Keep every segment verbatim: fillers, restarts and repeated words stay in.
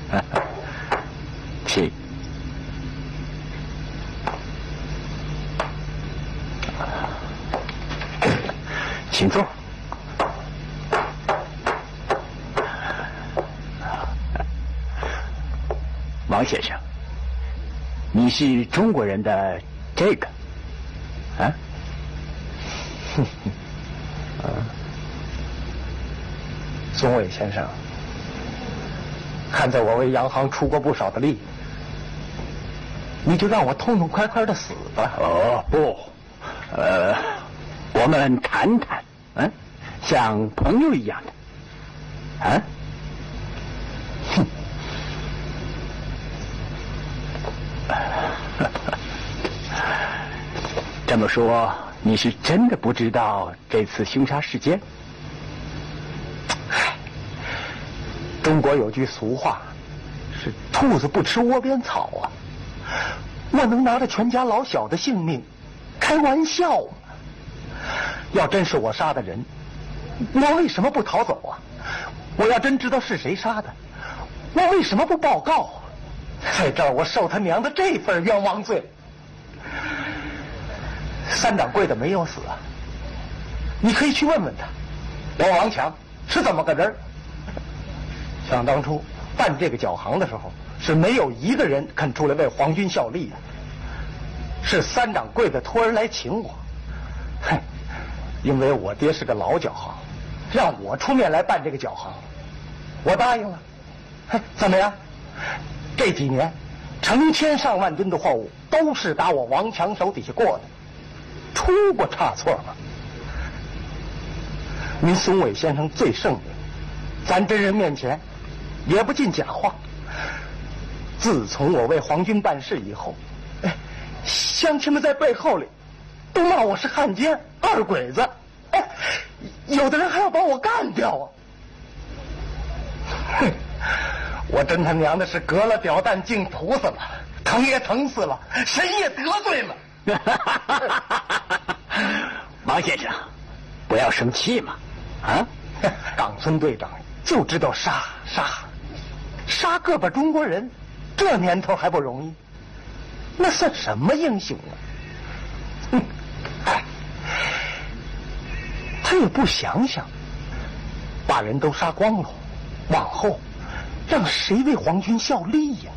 请。请坐。王先生，你是中国人的这个，啊？ 哼哼，啊，宗伟先生，看在我为洋行出过不少的力，你就让我痛痛快快的死吧。 哦不，呃，我们谈谈，嗯，像朋友一样的，啊？哼。这么说，你是真的不知道这次凶杀事件？ 唉，中国有句俗话，是兔子不吃窝边草啊。我能拿着全家老小的性命开玩笑吗？要真是我杀的人，我为什么不逃走啊？我要真知道是谁杀的，我为什么不报告？在这儿我受他娘的这份冤枉罪。三掌柜的没有死啊，你可以去问问他，我王强是怎么个人。想当初办这个脚行的时候，是没有一个人肯出来为皇军效力的，是三掌柜的托人来请我。哼，因为我爹是个老脚行，让我出面来办这个脚行，我答应了。嘿，怎么样？这几年成千上万吨的货物都是打我王强手底下过的，出过差错吗？您松伟先生最圣明，咱真人面前也不进假话。自从我为皇军办事以后，哎，乡亲们在背后里都骂我是汉奸、二鬼子，哎，有的人还要把我干掉啊！哼，我真他娘的是割了屌蛋净吐死了，疼也疼死了，谁也得罪了。 王先生，不要生气嘛！啊， 冈村队长就知道杀杀杀个把中国人，这年头还不容易，那算什么英雄啊？哼，哎，他也不想想，把人都杀光了，往后让谁为皇军效力呀？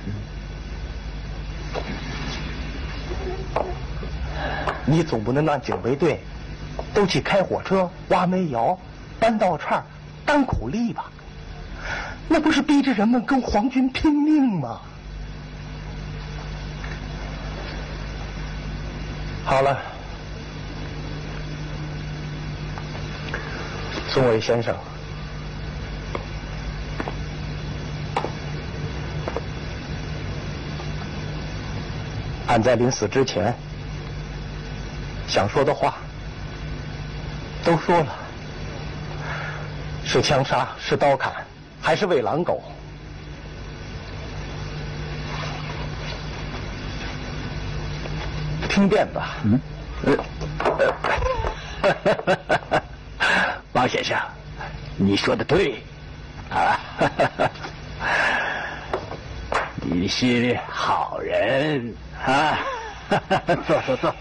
你总不能让警卫队都去开火车、挖煤窑、搬稻串、当苦力吧？那不是逼着人们跟皇军拼命吗？好了，松伟先生，俺在临死之前想说的话都说了，是枪杀，是刀砍，还是喂狼狗，听辩吧。 嗯，呃，王先生，你说的对，啊，你是好人啊，坐坐坐。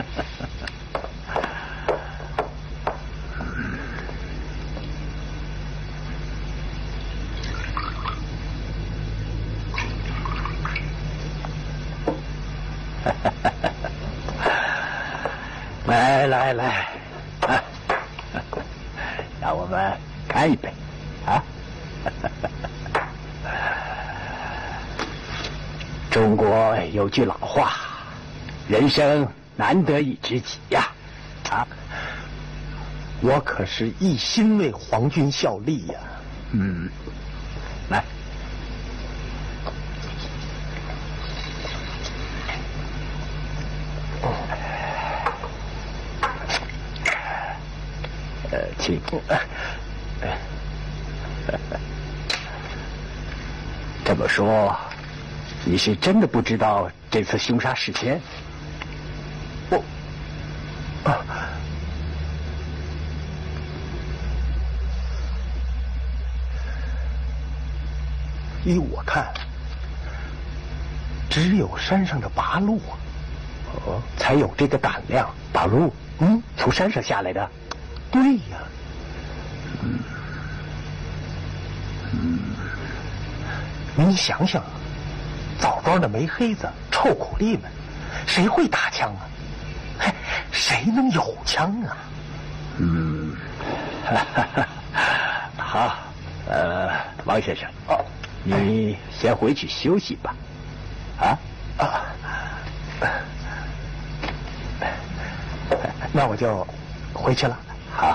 来来来，啊，让我们干一杯，啊！中国有句老话，人生难得一知己呀，啊！ 我可是一心为皇军效力呀。 嗯，来。呃，请。这么说，你是真的不知道这次凶杀事件？ 我啊， 依我看，只有山上的八路啊，哦，才有这个胆量。 八路， 嗯， 从山上下来的。 对呀。嗯嗯，你想想，枣庄的煤黑子、臭苦力们，谁会打枪啊？嘿，谁能有枪啊？ 嗯，好，呃，王先生，哦，你先回去休息吧。啊啊， 那我就回去了。 好。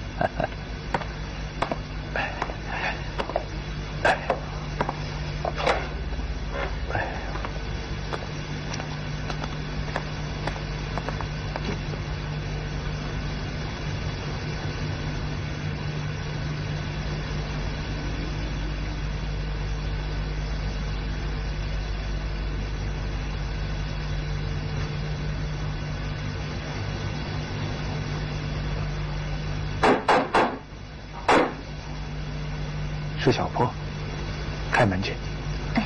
施小坡，开门去。 哎，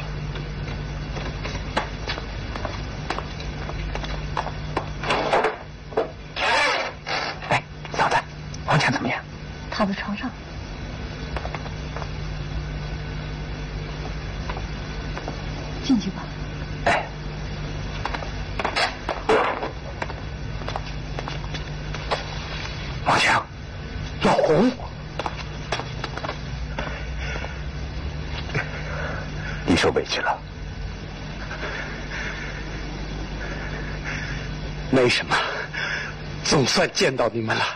哎，嫂子，王强怎么样？ 躺在床上。进去吧。 哎，王强，要红。 你受委屈了。 没什么，总算见到你们了。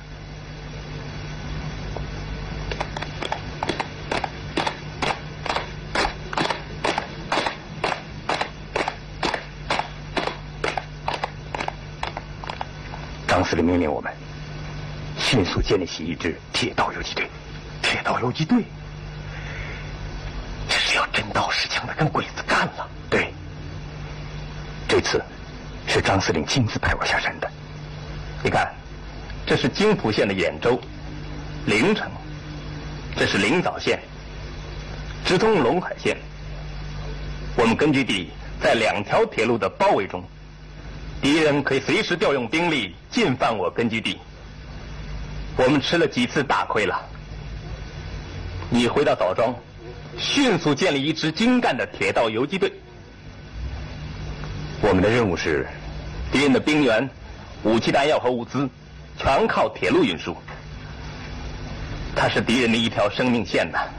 张司令命令我们迅速建立起一支铁道游击队。 铁道游击队？这是要真刀实枪的跟鬼子干了。 对，这次是张司令亲自派我下山的。你看，这是津浦县的兖州、临城，这是临枣县，直通陇海县。我们根据地在两条铁路的包围中，敌人可以随时调用兵力进犯我根据地。我们吃了几次大亏了。你回到枣庄，迅速建立一支精干的铁道游击队。我们的任务是，敌人的兵员、武器弹药和物资，全靠铁路运输。它是敌人的一条生命线呐。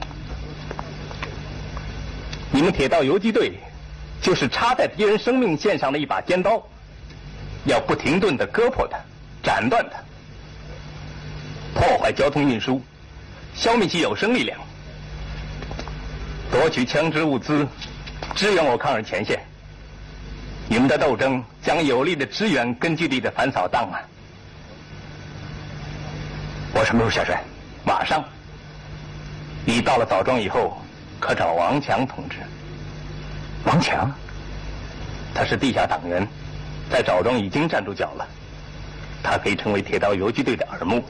你们铁道游击队，就是插在敌人生命线上的一把尖刀，要不停顿地割破它，斩断它，破坏交通运输，消灭其有生力量，夺取枪支物资，支援我抗日前线。你们的斗争将有力的支援根据地的反扫荡啊！我什么时候下山？马上。你到了枣庄以后，可找王强同志。 王强？ 他是地下党员，在枣庄已经站住脚了。他可以成为铁道游击队的耳目。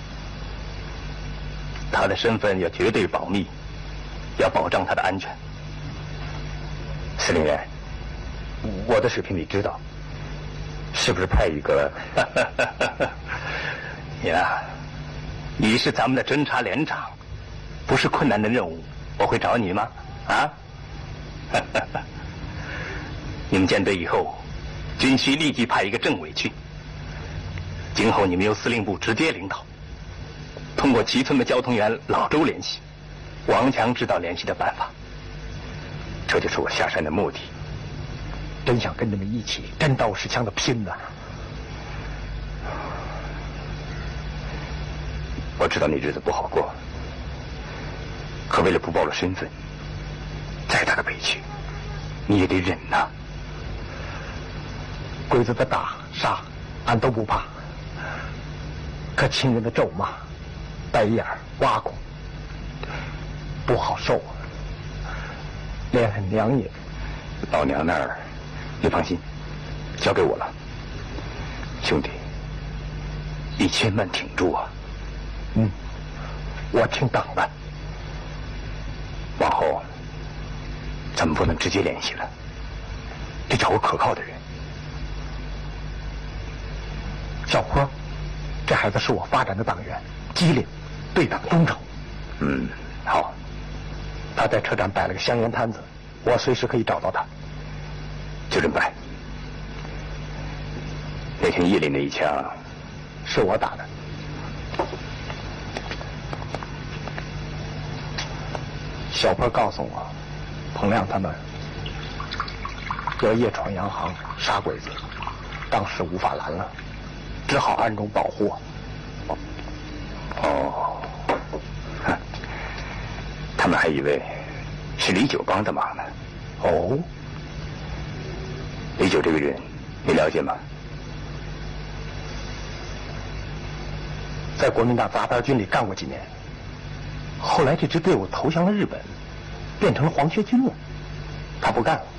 他的身份要绝对保密，要保障他的安全。司令员，我的水平你知道，是不是派一个？呀，你是咱们的侦察连长，不是困难的任务，我会找你吗？啊？你们舰队以后，军需立即派一个政委去。今后你们由司令部直接领导，通过齐村的交通员老周联系，王强知道联系的办法。这就是我下山的目的。 真想跟你们一起真刀实枪的拼呐！ 我知道你日子不好过，可为了不暴露身份，再大的委屈你也得忍呐。 鬼子的打杀，俺都不怕，可亲人的咒骂、白眼、挖苦，不好受啊。连俺娘也…… 老娘那儿，你放心，交给我了。兄弟，你千万挺住啊！ 嗯，我挺党的。 往后咱们不能直接联系了，得找个可靠的人。 小坡，这孩子是我发展的党员，机灵，对党忠诚。 嗯，好。 他在车站摆了个香烟摊子，我随时可以找到他。 就这么办。那天夜里那一枪， 是我打的。小坡告诉我，彭亮他们要夜闯洋行杀鬼子，当时无法拦了，只好暗中保护我。 哦，他们还以为是李九帮的忙呢。 哦， 李九这个人你了解吗？ 在国民党杂牌军里干过几年，后来这支队伍投降了日本，变成了黄学军了，他不干了。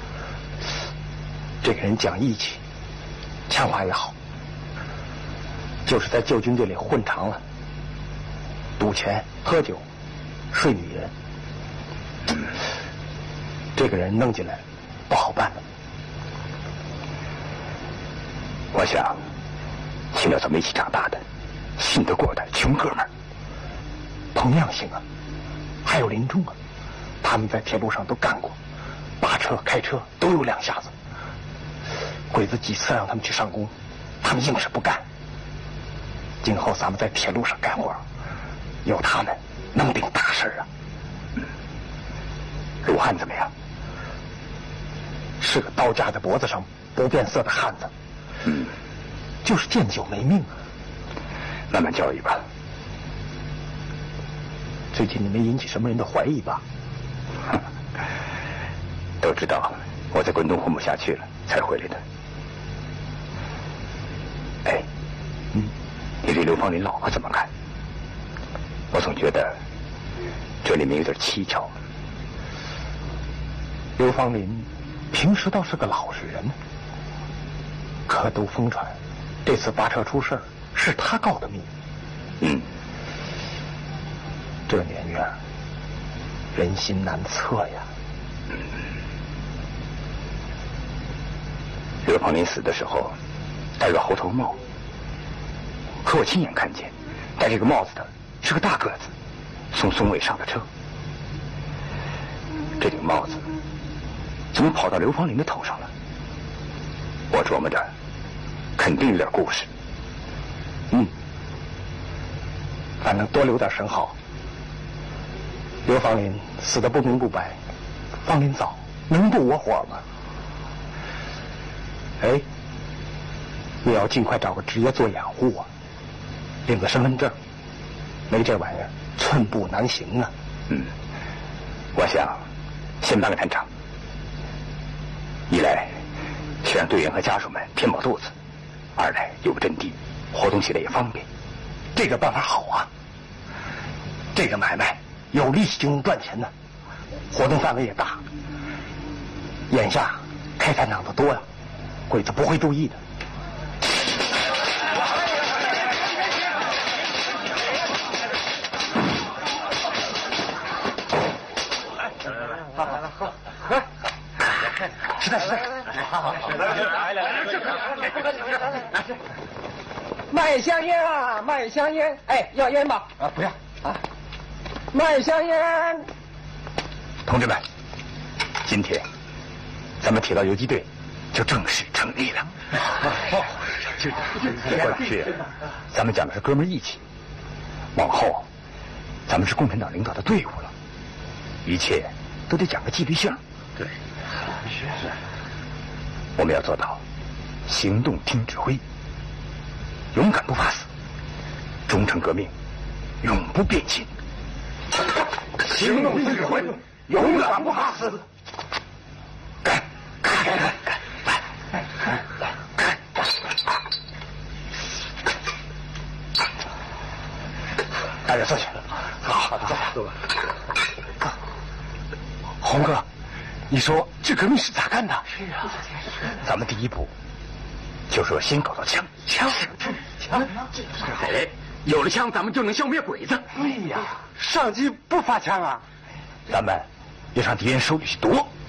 这个人讲义气，枪法也好，就是在旧军队里混长了，赌钱、喝酒、睡女人，这个人弄进来不好办了。 我想，听到咱们一起长大的。信得过的穷哥们儿， 彭亮行啊，还有林中啊，他们在铁路上都干过，扒车、开车都有两下子。鬼子几次让他们去上工，他们硬是不干。今后咱们在铁路上干活，有他们能顶大事啊。 鲁汉怎么样？ 是个刀架在脖子上不变色的汉子， 嗯， 就是见酒没命啊。 慢慢教育吧。 最近你没引起什么人的怀疑吧？ 都知道我在关东混不下去了，才回来的。哎， 嗯， 你对刘芳林老婆怎么看？我总觉得这里面有点蹊跷。 刘芳林平时倒是个老实人，可都疯传，这次扒车出事儿。是他告的密。 嗯， 这年月人心难测呀。 嗯，刘芳林死的时候戴个猴头帽，可我亲眼看见戴这个帽子的是个大个子，从松尾上的车。这顶帽子怎么跑到刘芳林的头上了？我琢磨着肯定有点故事。 嗯，反正多留点神好。刘芳林死得不明不白，芳林早能不窝火吗？哎，你要尽快找个职业做掩护啊，领个身份证，没这玩意儿寸步难行啊。 嗯，我想先办个探长，一来是让队员和家属们填饱肚子，二来有个阵地，活动起来也方便。 这个办法好啊，这个买卖有利息就能赚钱呢，活动范围也大。眼下开探长的多呀，鬼子不会注意的。好好好，喝，实在实在，好好好，来来来， 卖香烟啊，卖香烟！哎，要烟吗？ 啊，不要啊， 卖香烟！ 同志们，今天咱们铁道游击队就正式成立了。哦，这这郭老师，咱们讲的是哥们义气，往后咱们是共产党领导的队伍了，一切都得讲个纪律性。对，是是。我们要做到行动听指挥，勇敢不怕死，忠诚革命，永不变心。行动听指挥，勇敢不怕死。干干干干干！来来来干！大家坐下。好，好的，坐下。坐吧。 洪哥，你说这革命是咋干的？ 是啊，咱们第一步就是要先搞到枪，枪，枪，哎，有了枪，咱们就能消灭鬼子。 对呀，上级不发枪啊， 咱们要让敌人手里去夺。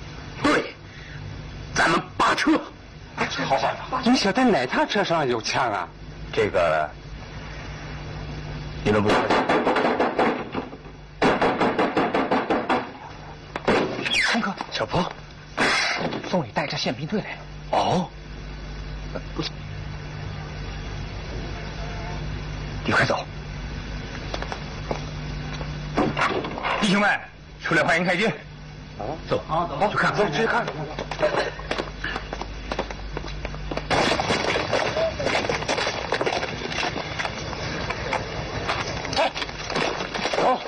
总晓得哪趟车上有枪啊？ 这个你们不知道。 松哥， 小波， 宋伟带着宪兵队来了。 哦， 你快走。 弟兄们，出来欢迎太君。走， 啊，走， 去看， 走，去看。哎，走。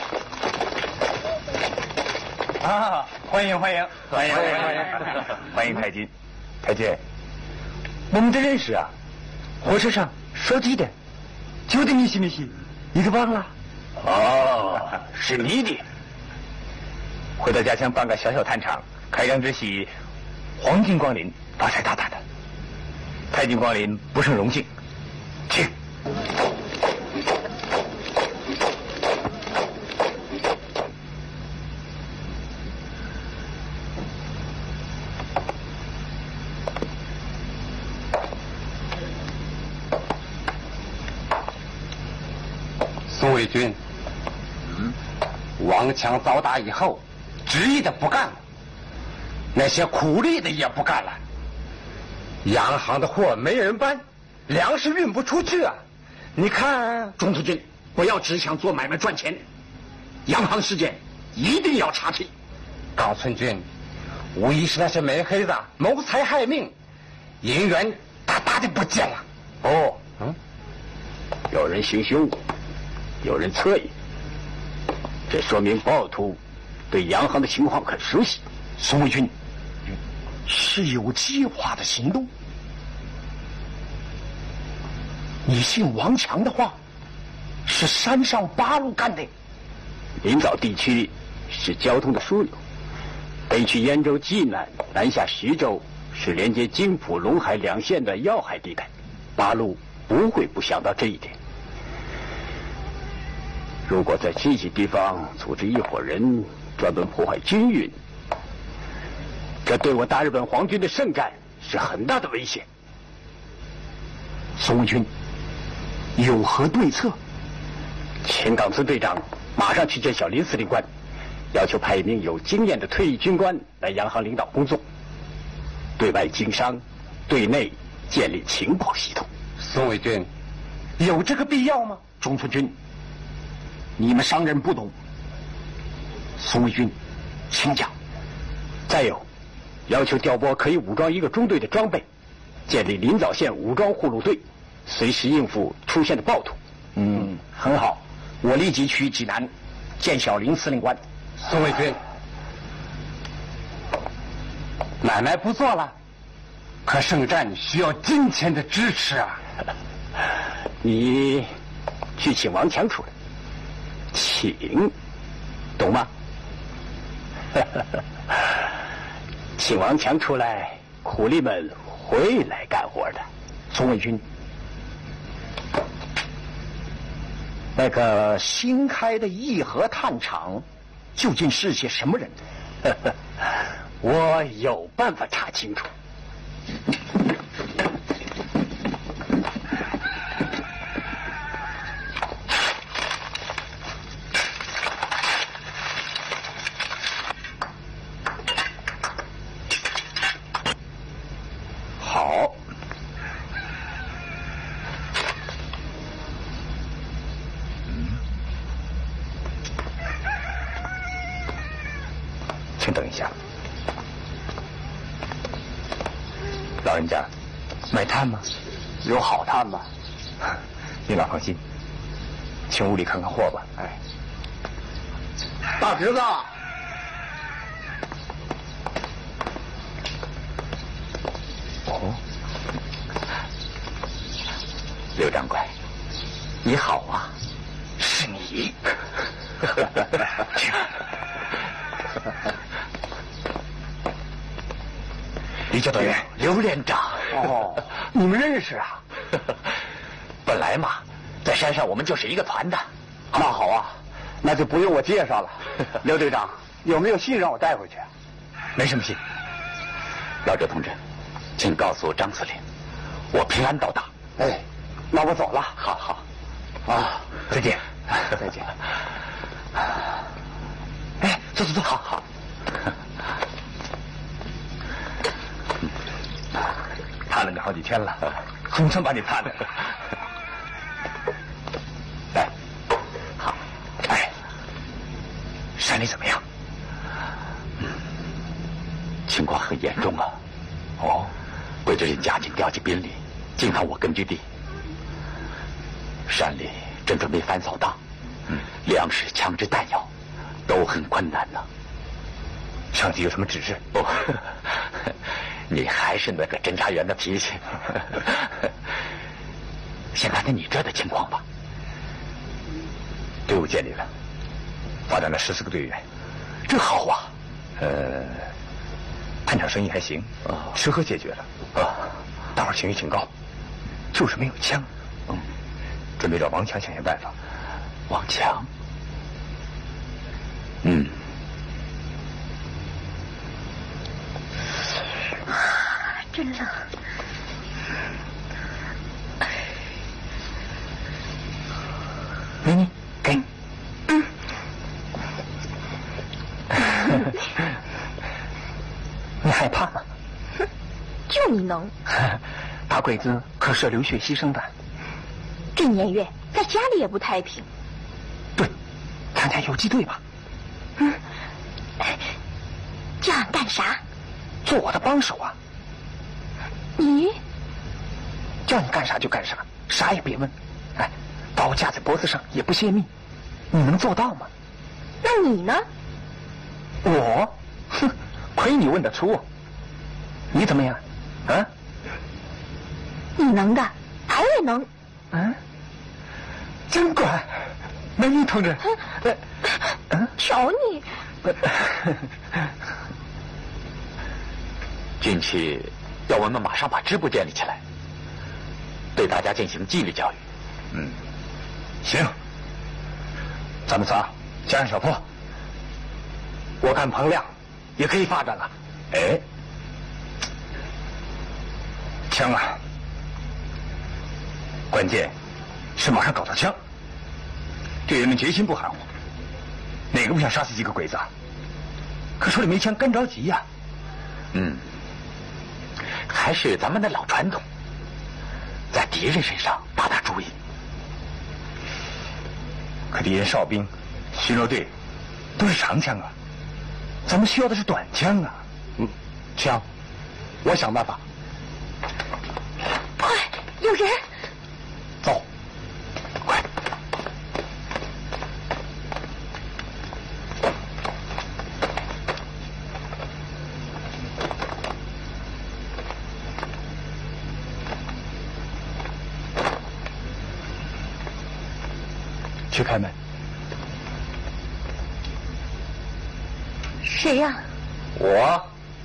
啊，欢迎欢迎欢迎欢迎欢迎欢迎太君，太君，我们的认识啊，火车上说记的，就的你信不信？你给忘了？哦，是你的。回到家乡办个小小炭厂，开张之喜，黄金光临，发财大大的。太君光临，不胜荣幸，请。 宋卫军，嗯，王强遭打以后，职业的不干了，那些苦力的也不干了，洋行的货没人搬，粮食运不出去啊！你看， 钟督军，不要只想做买卖赚钱，洋行事件一定要查清。 高村军，无疑是那些煤黑子谋财害命，银元大大的不见了。 哦， 嗯， 有人行凶，有人侧翼，这说明暴徒对洋行的情况很熟悉。 宋卫军是有计划的行动。你信王强的话，是山上八路干的。 临枣地区是交通的枢纽，北去燕州济南，南下徐州，是连接津浦、陇海两县的要害地带。八路不会不想到这一点。如果在这些地方组织一伙人专门破坏军运，这对我大日本皇军的圣战是很大的危险。 宋卫军有何对策？ 请冈村队长马上去见小林司令官，要求派一名有经验的退役军官来洋行领导工作，对外经商，对内建立情报系统。 宋卫军， 有这个必要吗？中村军，你们商人不懂。宋卫军，请讲。 再有，要求调拨可以武装一个中队的装备，建立临枣县武装护路队，随时应付出现的暴徒。 嗯，很好，我立即去济南见小林司令官。 宋卫军，买卖不做了，可圣战需要金钱的支持啊！ 你去请王强出来，请，懂吗？请王强出来，苦力们会来干活的。 宋卫军，那个新开的义和炭厂究竟是些什么人？ 我有办法查清楚。 好， 请等一下，老人家，买炭吗？ 有好炭吗？ 您老放心，请屋里看看货吧。 哎，大侄子， 哦，刘掌柜，你好啊， 是你。 李教导员，刘连长。 哦，你们认识啊？ 本来嘛，在山上我们就是一个团的。 那好啊，那就不用我介绍了。刘队长，有没有信让我带回去？ 没什么信。老周同志，请告诉张司令， 我平安到达。 哎，那我走了。 好好， 啊，再见，再见。哎，走走走，好好。 盼了你好几天了，总算把你盼来了。来，好，哎，山里怎么样？ 情况很严重啊！ 哦， 鬼子人加紧调集兵力，进到我根据地。山里正准备翻扫荡，嗯，粮食、枪支、弹药都很困难呢。 上级有什么指示？ 哦，你还是那个侦查员的脾气。先谈谈你这的情况吧。 队伍建立了，发展了十四个队员， 这好啊。 呃，探场生意还行， 啊， 吃喝解决了啊，大伙儿情绪挺高，就是没有枪。 嗯， 准备找王强想想办法。 王强，嗯， 真冷。 美女，给你。 嗯。 你害怕吗？ 就你能。 大鬼子可是流血牺牲的。 这年月在家里也不太平。 对，参加游击队吧。 嗯。这样干啥？ 做我的帮手啊。 你？ 叫你干啥就干啥，啥也别问。哎，刀架在脖子上也不泄密，你能做到吗？ 那你呢？ 我？哼，亏你问得出。你怎么样？啊？ 你能的，俺也能。 嗯？真乖，美女同志。 嗯。嗯？瞧你。 军区要我们马上把支部建立起来，对大家进行纪律教育。 嗯，行，咱们仨加上小破， 我看彭亮也可以发展了。 哎，枪啊，关键是马上搞到枪。队员们决心不含糊，哪个不想杀死几个鬼子啊？可手里没枪，干着急呀。 嗯，还是咱们的老传统，在敌人身上打打主意。 可敌人哨兵、巡逻队都是长枪啊，咱们需要的是短枪啊。 嗯，枪，我想办法。 快，有人！ 走，快！去开门。 谁呀？ 我。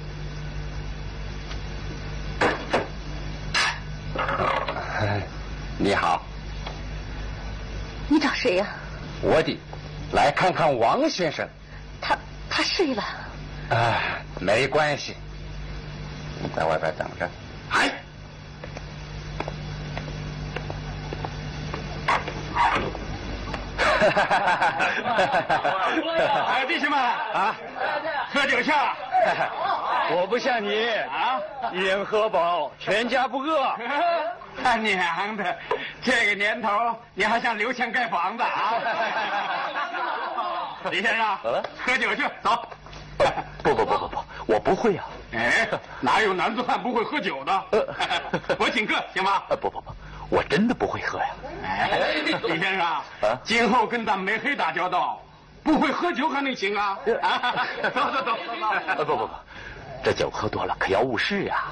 你好。 你找谁呀？ 我的，来看看王先生。 他他睡了。 哎，没关系，你在外边等着。哎。 哎，弟兄们啊，喝酒去！ 我不像你啊， 一人喝饱，全家不饿。 他娘的，这个年头你还想留钱盖房子啊？李先生，喝酒去，走。 不不不不不，我不会啊。 哎，哪有男子汉不会喝酒的？我请客，行吗？ 不不不，我真的不会喝呀。 哎，李先生，今后跟咱煤黑打交道，不会喝酒还能行啊？啊，走走走。 不不不，这酒喝多了可要误事呀。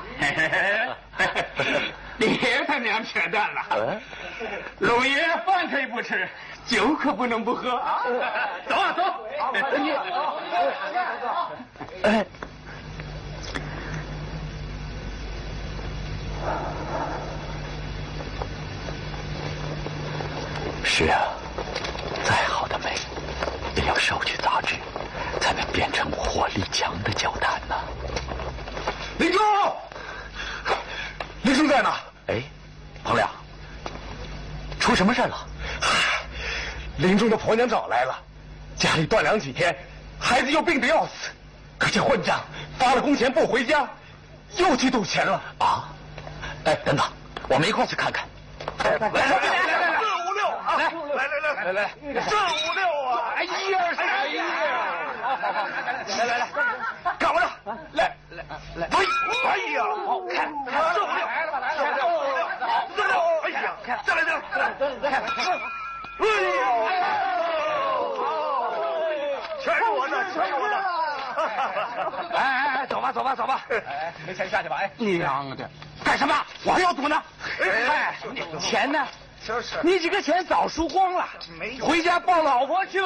别他娘扯淡了，老爷饭可以不吃，酒可不能不喝啊！走啊走！ 哎， 是啊，再好的煤也要烧去杂质，才能变成火力强的焦炭呢。 林冲，林冲在哪？ 哎，彭亮，出什么事了？林中的婆娘找来了，家里断粮几天，孩子又病得要死，可这混账发了工钱不回家，又去赌钱了啊！哎，等等，我们一块去看看。来来来来来，四五六啊！来来来来来，四五六啊！哎，一二三，哎呀！好好好，来来来，干我的！来来来，哎，哎呀，好看，四五六，来了吧来了，四五六，四六，哎呀，再来再来，再来，哎呦，全是我的，全是我的！哎哎哎，走吧走吧走吧！哎，没钱下去吧？哎，娘的！干什么？我还要赌呢！哎，钱呢？就是，你这个钱早输光了，没回家抱老婆去吧。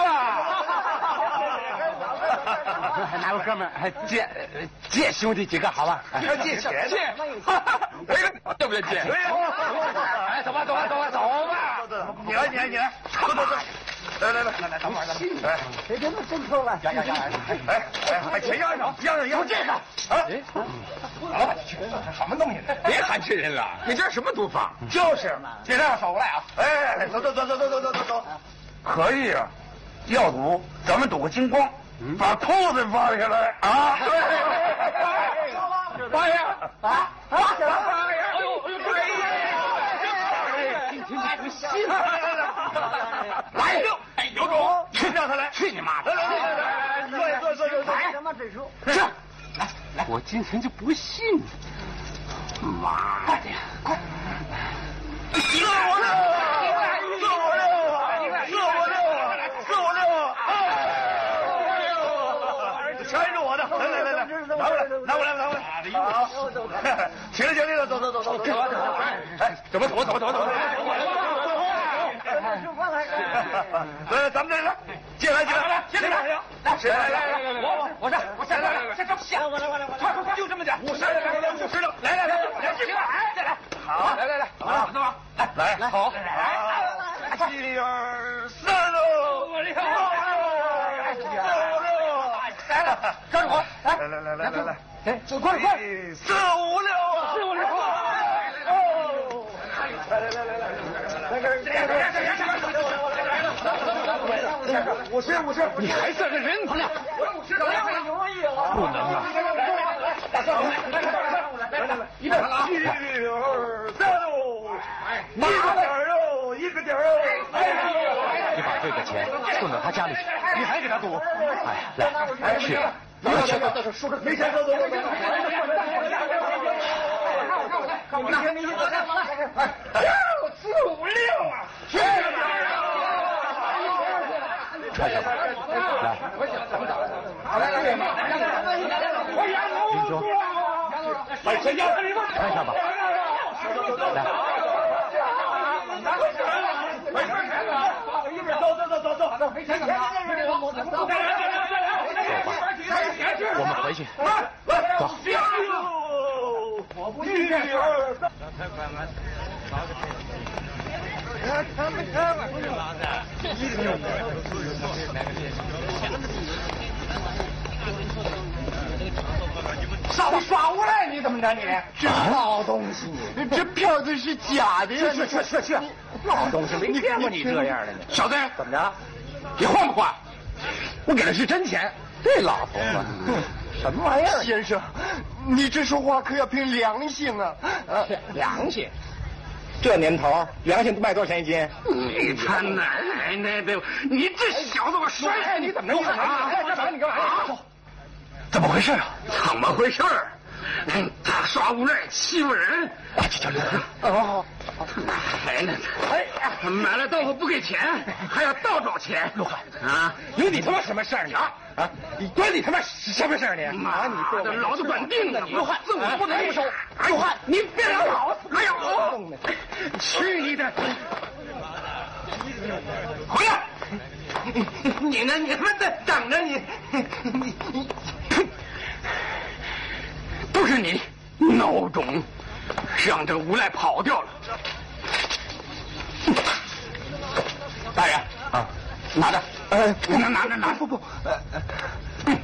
哪位哥们儿借借兄弟几个好吧？借钱借，对不对？借。哎，走吧走吧走吧走吧！你来你来你来，走走走。来来来来来，等会儿等会儿。哎，谁这么真抠了？压压压！哎哎，把钱压上，压上压上这个。啊！老板，什么东西？别寒碜人了，你这什么赌法？就是嘛。尽量守过来啊！哎，走走走走走走走走走。可以啊，要赌咱们赌个精光，把裤子放下来啊！放下啊啊！放下！哎呦哎呀！今天你不信？来！哎，有种，去让他来！去你妈的！来来来来，坐下坐坐坐坐。来，什么指数？是，来来，我今天就不信你！妈的！快！四五六，四五六，四五六，四五六！哎呦，全是我的！来来来来，拿过来，拿过来，拿过来！好，行了行了，走走走走走走！哎，怎么走走走走走！来，咱们这来，进来进来来，进来来，谁来来来来，我我这我先来来，先这下，我来我来快快快，就这么点，五十来来来五十了，来来来来，进来，再来，好，来来来，好，走吧，来来好，一二三喽，我靠，四五六，来了，抓住我，来来来来来来，哎，快快，四五六啊，四五六，哦，来来来来来。来这儿，这样这样这样这样，五十五十，你还算个人？彭亮，五十，不能啊！大哥，来来来来来，一百了，一二三喽，一个点儿哟，一个点儿哟。你把这个钱送到他家里去，你还给他赌？哎，来，去，来去吧，输了没钱走走走走。看我的，看我的，看我的，哎，四五六啊！去！穿上吧，来，来来来，林兄，把钱要穿上吧，来。走走走走走，没钱怎么着？走吧，我们回去。走。我不去。太快了，他们开了，不是拉的。少耍无赖！你怎么着你？这老东西，你这票子是假的呀！去去去去，老东西没见过你这样的呢。小子，怎么着？你换不换？我给的是真钱。这老头子，什么玩意儿？先生，你这说话可要凭良心啊！啊，良心。这年头，良心卖多少钱一斤？你他奶奶的！你这小子，我摔死你！怎么着？你啊！你干嘛？怎么回事啊？怎么回事？他耍无赖，欺负人！这叫刘汉。哦，奶奶的！哎，买了豆腐不给钱，还要倒找钱。刘汉啊，有你他妈什么事儿？你啊啊！你关你他妈什么事儿？你妈，你这老子管定了！刘汉，自我不能不收。刘汉，你别让老子！哎呦，去你的！回来！你呢？你他妈在等着你！你你。都是你孬种，让这无赖跑掉了。大人啊，拿着，呃，拿拿拿拿，不不，呃呃，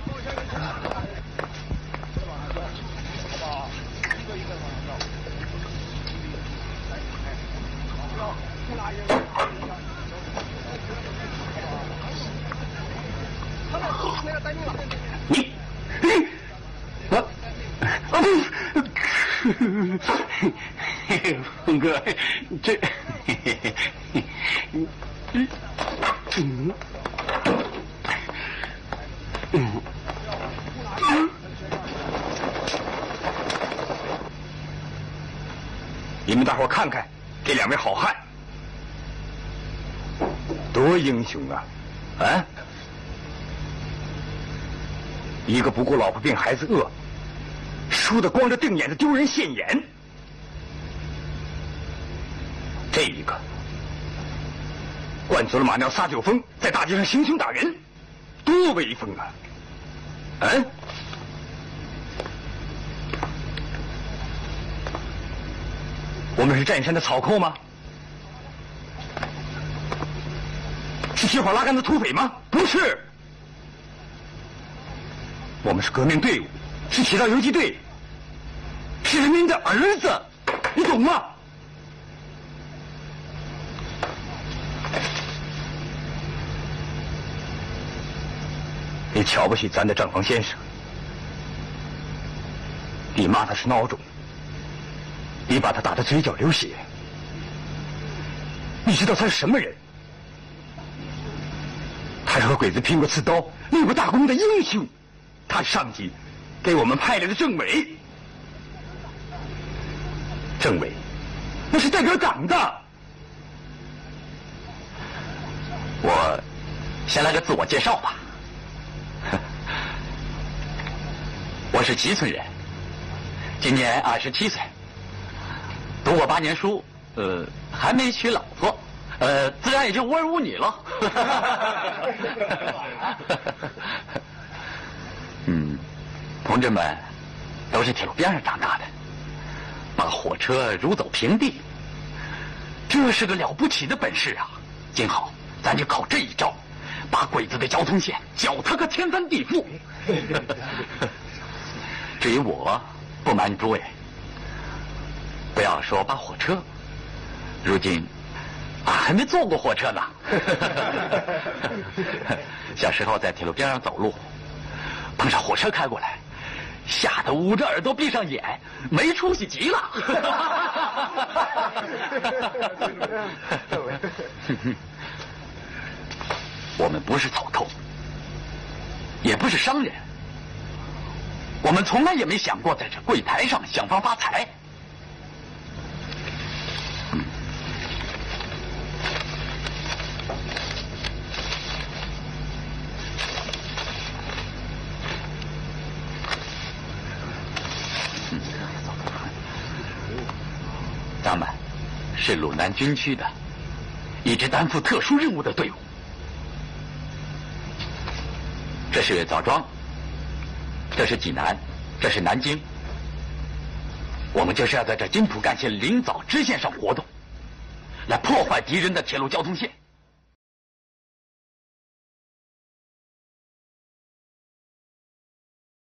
峰哥，这，嗯嗯嗯。你们大伙看看这两位好汉，多英雄啊！啊，一个不顾老婆病孩子饿，输得光着腚眼子丢人现眼；这一个灌足了马尿撒酒疯，在大街上行凶打人，多威风啊！嗯、啊。我们是占山的草寇吗？是铁火拉杆的土匪吗？不是，我们是革命队伍，是铁道游击队，是人民的儿子，你懂吗？你瞧不起咱的账房先生，你骂他是孬种。你把他打得嘴角流血，你知道他是什么人？他是和鬼子拼过刺刀、立过大功的英雄，他是上级给我们派来的政委。政委，那是代表党的。我先来个自我介绍吧，我是吉村人，今年二十七岁。读过八年书，呃，还没娶老婆，呃，自然也就无儿无女了。嗯，同志们都是铁路边上长大的，把火车如走平地，这是个了不起的本事啊！今后咱就靠这一招，把鬼子的交通线搅他个天翻地覆。至于我，不瞒诸位。不要说扒火车，如今啊还没坐过火车呢。小时候在铁路边上走路，碰上火车开过来，吓得捂着耳朵闭上眼，没出息极了。我们不是草寇，也不是商人，我们从来也没想过在这柜台上想方发财。咱们是鲁南军区的一支担负特殊任务的队伍。这是枣庄，这是济南，这是南京。我们就是要在这津浦干线临枣支线上活动，来破坏敌人的铁路交通线。